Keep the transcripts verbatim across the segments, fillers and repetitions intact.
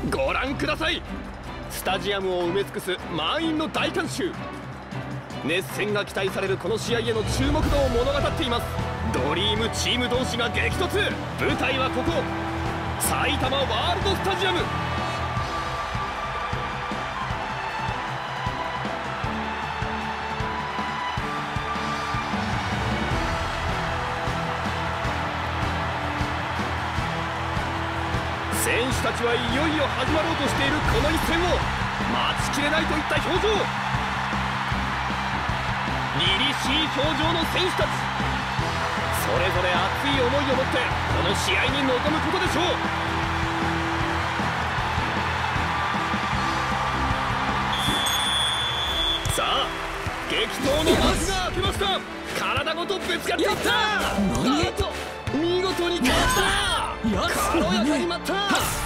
ご覧ください。スタジアムを埋め尽くす満員の大観衆。熱戦が期待されるこの試合への注目度を物語っています。ドリームチーム同士が激突。舞台はここ埼玉ワールドスタジアム。選手たちはいよいよ始まろうとしているこの一戦を待ちきれないといった表情。凛々しい表情の選手たち、それぞれ熱い思いを持ってこの試合に臨むことでしょう。さあ激闘の幕が開けました。体ごとぶつかっていった。なんと見事に勝った。軽やかに待った。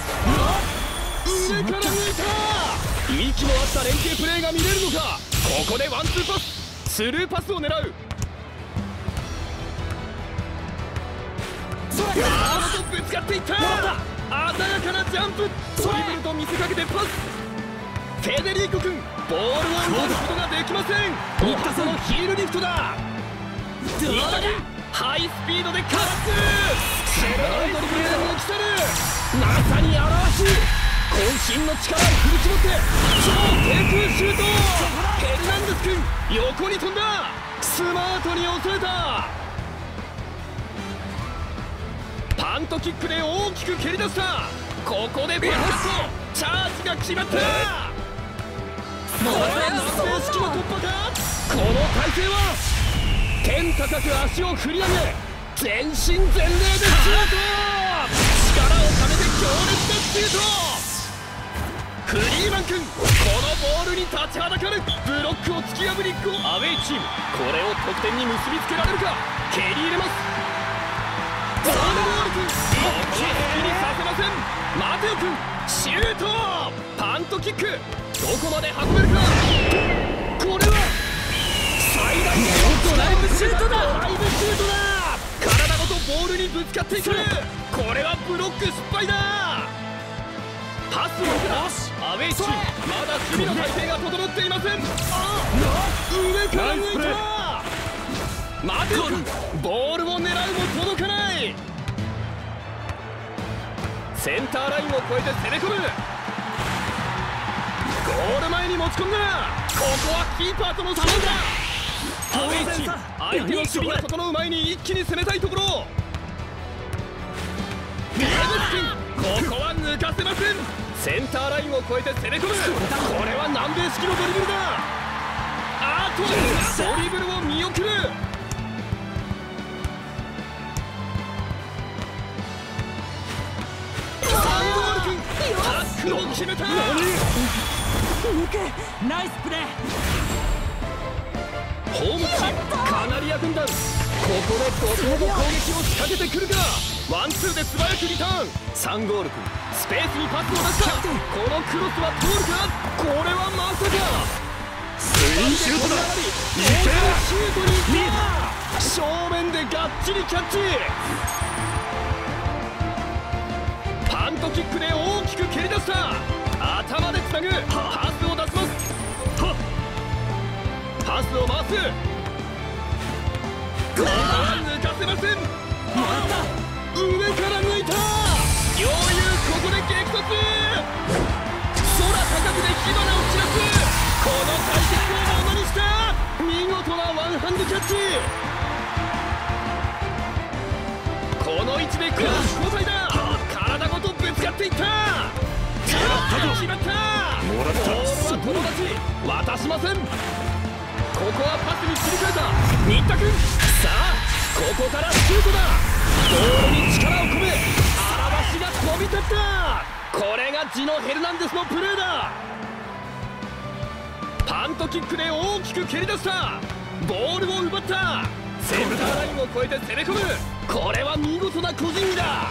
上から抜いた。息の合った連携プレーが見れるのか。ここでワンツーパス、スルーパスを狙う。体ごとぶつかっていった。鮮やかなジャンプ、ドリブルと見せかけてパス。フェデリーコ君ボールを奪うことができません。新田そのヒールリフトだ。新田君ハイスピードでかわす。鋭いドリブルで抜き去る。まさに嵐。渾身の力を振り絞って超低空シュート。ヘルナンデス君横に飛んだ。スマートに抑えた。パントキックで大きく蹴り出した。ここでバットチャージが決まった。これは南米式の突破か。この体勢は天高く足を振り上げ全身全霊でシュート。力をためて強烈なシュート。フリーマン君このボールに立ちはだかる。ブロックを突き破りゴール。アウェイチームこれを得点に結びつけられるか。蹴り入れます。サードボール君一気にさせません。マテオ君シュート。パントキックどこまで運べるか。これは最大のドライブシュートだ。ドライブシュートだ。体ごとボールにぶつかっていく。これはブロック失敗だ。パスを受けた。アウェイチームまだ守備の体勢が整っていません。あ上から抜いた。待てよボールを狙うも届かない。センターラインを越えて攻め込む。ゴール前に持ち込んだ。ここはキーパーとの差だ。アウェイチーム相手の守備が整う前に一気に攻めたいところ。ビエルスキンここは抜かせません。センターラインを越えて攻め込む。これは南米式のドリブルだ。あとドリブルを見送る。サンドール君タックルを決めた。 ナイスプレー。 ホームチームカナリア軍団ここで怒涛の攻撃を仕掛けてくるか。ワンツーで素早くリターン。サンゴール君スペースにパスを出した。このクロスは通るか。これはまさかスインシュートだ。いけシュートに行った。正面でがっちりキャッチ。パントキックで大きく蹴り出した。頭でつなぐ。パスを出します。パスを回す。ここは抜かせません。上から抜いた。余裕ここで激突。空高くで火花を散らす。この対決をものにした見事なワンハンドキャッチ。この位置でクラッシュ交代だ。体ごとぶつかっていった。決まった。ボールは友達渡しません。ここはパスに切り替えた新田君。さあここからシュートだ。ボールに力を込め荒橋が飛び立った。これがジノ・ヘルナンデスのプレーだ。パントキックで大きく蹴り出した。ボールを奪った。センターラインを越えて攻め込む。これは見事な個人技だ。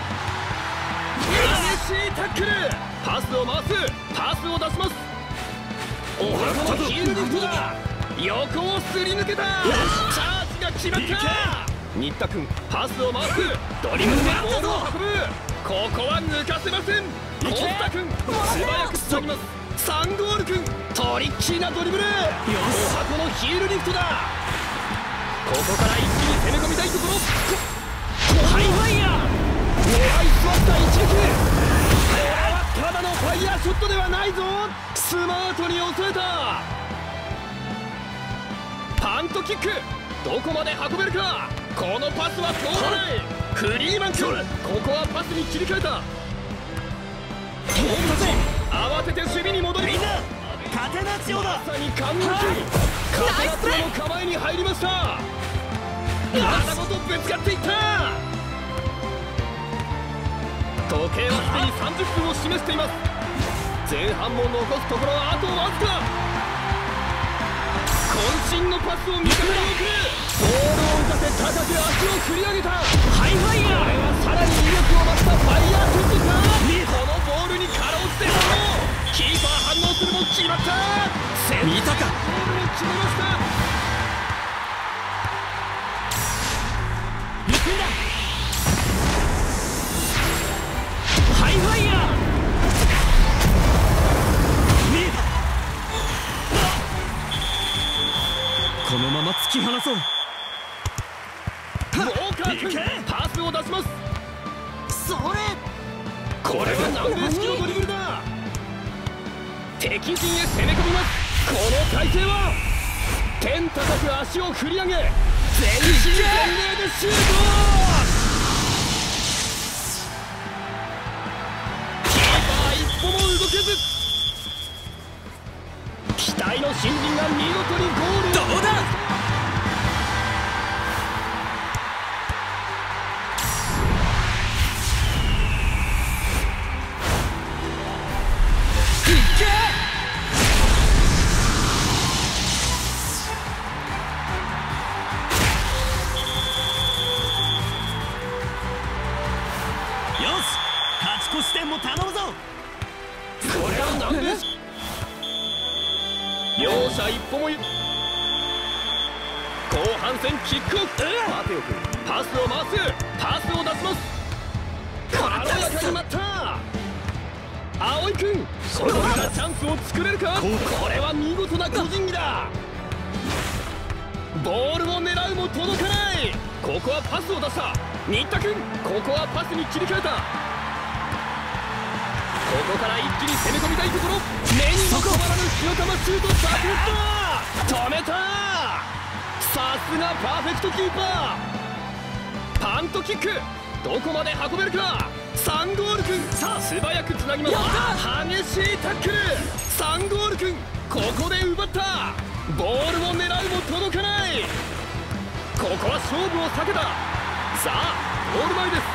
激しいタックル。パスを回す。パスを出します。おはこのヒールリフトだ。横をすり抜けた。チャージが決まった。新田君パスを回す。ドリブルでボールを運ぶ。ここは抜かせません。 コスタ君素早くつなぎます。サンゴール君トリッキーなドリブル、お箱のヒールリフトだ。ここから一気に攻め込みたいところ。ハイファイヤー狙いすまった一撃、これはただのファイヤーショットではないぞ。スマートに抑えた。パントキックどこまで運べるか。このパスは通らない。フリーマン君ここはパスに切り替えた。慌てて守備に戻り、みんなカテナチオだ。まさに完璧。カテナチオの構えに入りました。体ごとぶつかっていった。時計はすでにさんじゅっぷんを示しています。前半も残すところはあとわずか。渾身のパスを味方に送る。ボールを打たせ高く足を振り上げた。ハイファイヤー、これはさらに威力を増したファイヤーショットか。このボールにかろうじて反応。キーパー反応するも決まった。見たか。ボールを決めました。行くんだ。ハイファイヤー、見えた。このまま突き放そう。ウォーカー君パスを出します。それこれは南米式のドリブルだ。敵陣へ攻め込みます。この体勢は天高く足を振り上げ全身全霊でシュート。キーパー一歩も動けず。期待の新人が見事にゴール。どうだ。両者一歩もゆ後半戦キックオフ。待てよ君パスを回す。パスを出します。軽やかに待った。葵君ここからチャンスを作れるか。これは見事な個人技だ。ボールを狙うも届かない。ここはパスを出した。新田君ここはパスに切り替えた。ここから一気に攻め込みたいところ。目にも止まらぬ火の玉シュート炸裂だ。止めた。さすがパーフェクトキーパー。パントキックどこまで運べるか。サンゴール君素早くつなぎます。激しいタックル。サンゴール君ここで奪った。ボールを狙うも届かない。ここは勝負を避けた。さあゴール前です。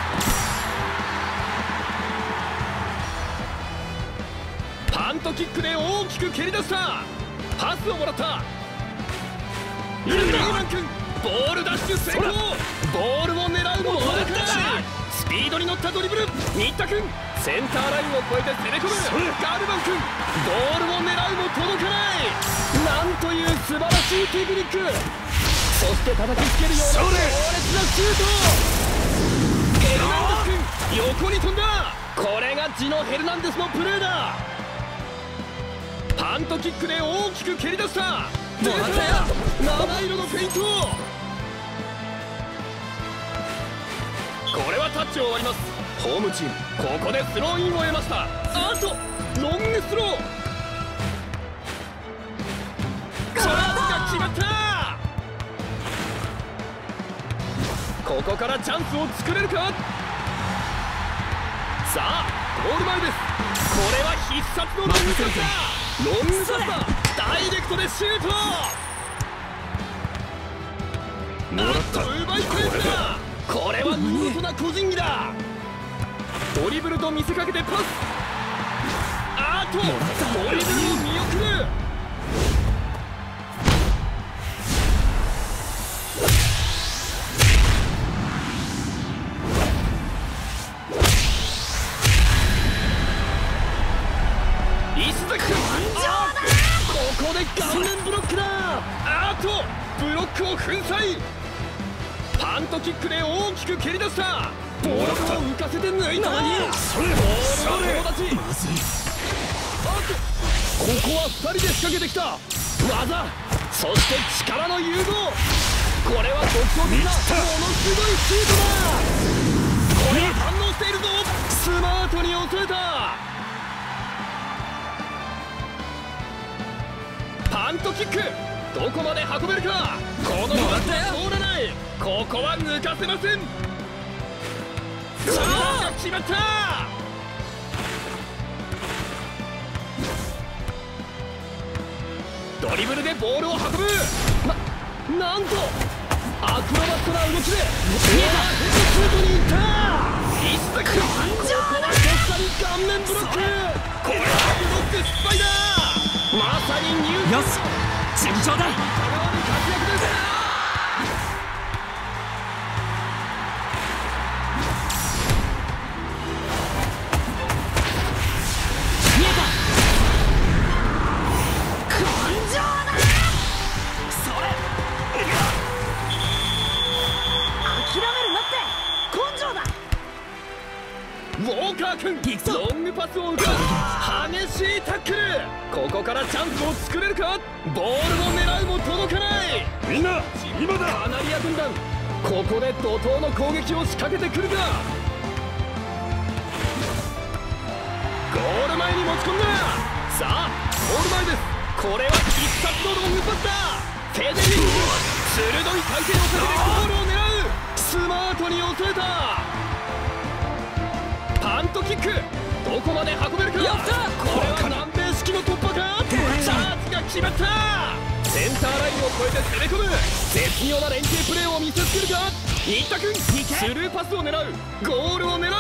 パントキックで大きく蹴り出した。パスをもらった。リーマン君ボールダッシュ成功。ボールを狙うも届かない。スピードに乗ったドリブル。新田君センターラインを越えて攻め込む。ガルバン君ボールを狙うも届かない。なんという素晴らしいテクニック。そして叩きつけるような強烈なシュート。ヘルナンデス君横に飛んだ。これがジノ・ヘルナンデスのプレーだ。パントキックで大きく蹴り出した。出た七色のフェイント。これはタッチを終わります。ホームチームここでスローインを得ました。あとロングスロー。チャンスが決まった。ここからチャンスを作れるか。さあゴール前です。これは必殺のロングパスだ。ロングパスだ。ダイレクトでシュート。なんと奪い返した。これは見事な個人技だ。ドリブルと見せかけてパス。あとドリブルを見送る。石崎君ここで顔面ブロックだ。あとブロックを粉砕。パントキックで大きく蹴り出した。 ボールを浮かせて抜いた。何それボールの友達。 まずい。 ここはふたりで仕掛けてきた技、そして力の融合。これは独創的なものすごいシュートだ。これは反応しているぞ。スマートに抑えた。パントキック、どこまで運べるか。このままじゃ通らない。ここは抜かせません。さあ決まった。ドリブルでボールを運ぶ。な、なんとアクロバットな動きで見えた。ヘッドシュートに行った。一石感情だ。とっさに顔面ブロック。これはブロック失敗だ。まさにニュー。 よし、順調だ。 香川の活躍です。 見えた。 根性だ。 それ。 諦めるなって根性だ。 ウォーカー君、ロングパスを受け激しいタックル。ここからチャンスを作れるか。ボールの狙いも届かない。 みんな今だ。 カナリア軍団、ここで怒涛の攻撃を仕掛けてくるか。ゴール前に持ち込んだ。さあゴール前です。これは必殺のロングパスだ。フェデリング、鋭い回転をかけてゴールを狙う。スマートに抑えた。パントキック、どこまで運べるか。 やった。 これは南米式の突破か。チャージが決まった。センターラインを越えて攻め込む絶妙な連携プレーを見せつけるか。新田君、スルーパスを狙う。ゴールを狙う。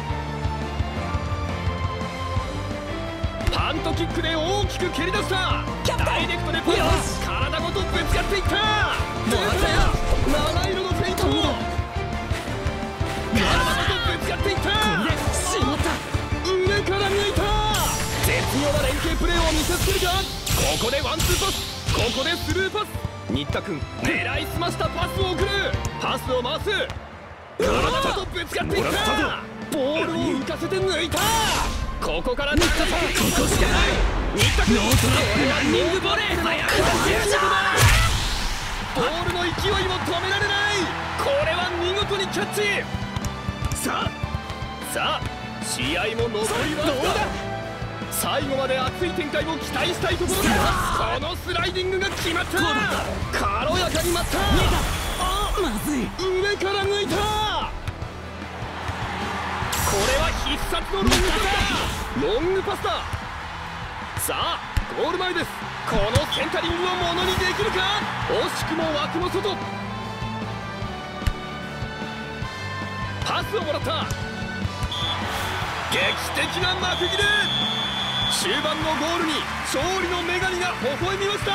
パントキックで大きく蹴り出した。ダイレクトでパス、体ごとぶつかっていった。七色のフェイント、体ごとぶつかっていった。 しまった。 上から抜いた。絶妙な連携プレーを見せつけるか。ここでワンツーパス、ここでスルーパス。新田君、狙いすましたパスを送る。パスを回す。体ごとぶつかっていった。ボールを浮かせて抜いた。ここから新田君、ここしかない。新田君、 ノートランニングボレー。 速いボールの勢いを止められない。これは見事にキャッチ。さあさあ試合も残りわずか。最後まで熱い展開を期待したいところだ。このスライディングが決まった。軽やかに待った。 あ、まずい。 上から抜いた。これは必殺のロングパスだ。ロングパスだ。さあゴール前です。このセンタリングをものにできるか。惜しくも枠の外。パスをもらった。劇的な幕切れ。終盤のゴールに勝利の女神が微笑みました。